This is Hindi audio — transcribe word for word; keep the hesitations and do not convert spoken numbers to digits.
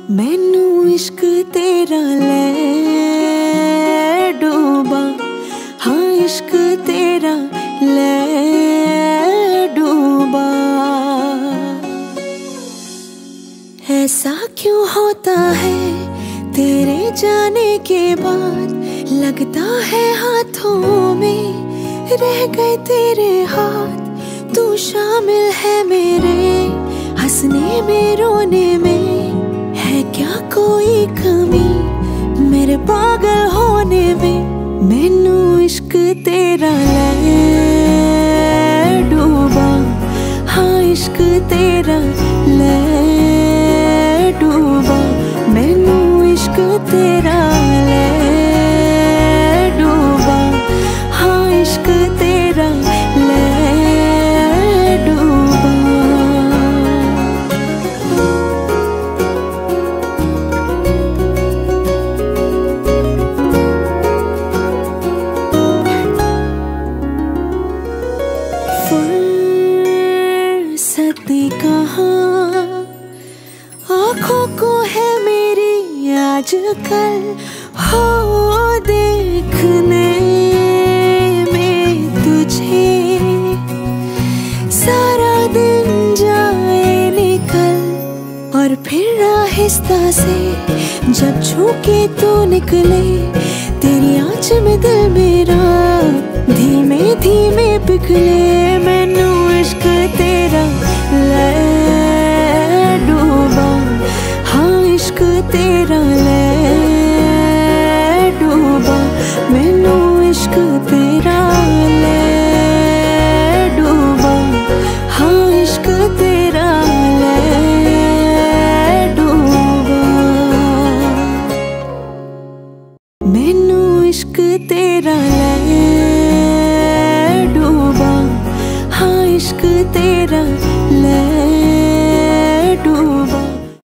मैनू इश्क तेरा ले डूबा, हाँ इश्क तेरा ले डूबा। ऐसा क्यों होता है तेरे जाने के बाद, लगता है हाथों में रह गए तेरे हाथ। तू शामिल है मेरे हंसने में रोने में, है क्या कोई कमी मेरे पागल होने में। मैनू इश्क तेरा ले डूबा, हाँ इश्क तेरा ले डूबा। मैनू इश्क तेरा ले डूबा, हाँ इश्क तेरा ले डूबा। फुर्सत कहाँ आँखों को है मेरी आजकल, हो देखने में तुझे सारा दिन जाए निकल। और फिर आहिस्ता से जब छूके तू निकले, तेरी आँच में दिल मेरा धीमे धीमे पिघले। मैनू इश्क तेरा ले डूबा, हाँ इश्क तेरा ले डूबा। मैनू इश्क तेरा ले डूबा, हाँ इश्क तेरा ले डूबा। मैनू इश्क तेरा ले डूबा, हाँ इश्क तेरा ले